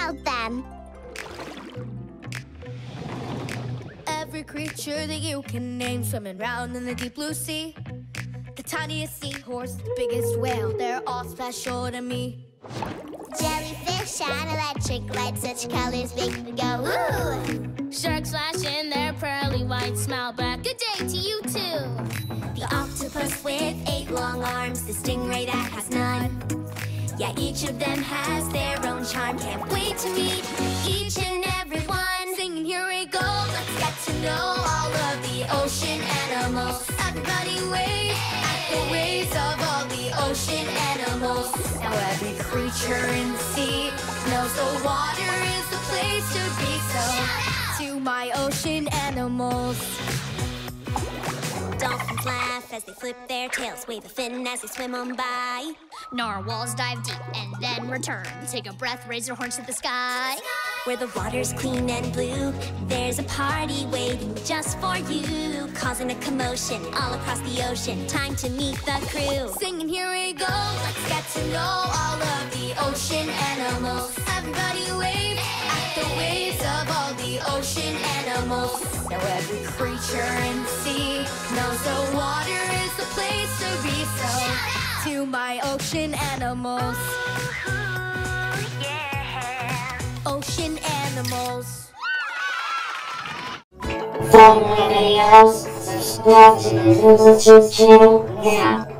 about them. Every creature that you can name swimming round in the deep blue sea. The tiniest seahorse, the biggest whale, they're all special to me. Jellyfish and electric lights, such colors make me go woo. Sharks flash in their pearly white smile back. Good day to you too. The octopus with 8 long arms, the stingray that has none. Yeah, each of them has their own charm. Can't wait to meet each and every one. Singing, here we go, let's get to know all of the ocean animals. Everybody wave at the waves of all the ocean animals. Now every creature in the sea knows the water is the place to be. So, to my ocean animals. Dolphins laugh as they flip their tails, wave a fin as they swim on by. Narwhals dive deep and then return. Take a breath, raise their horns to the sky. Where the water's clean and blue, there's a party waiting just for you, causing a commotion all across the ocean. Time to meet the crew. Singing, here we go, let's get to know all of the ocean animals. Everybody wave at the waves of all the ocean animals. Now every creature in the sea knows the water is the place to be. So, to my ocean animals. Ocean animals. For more videos, subscribe to the YouTube channel now.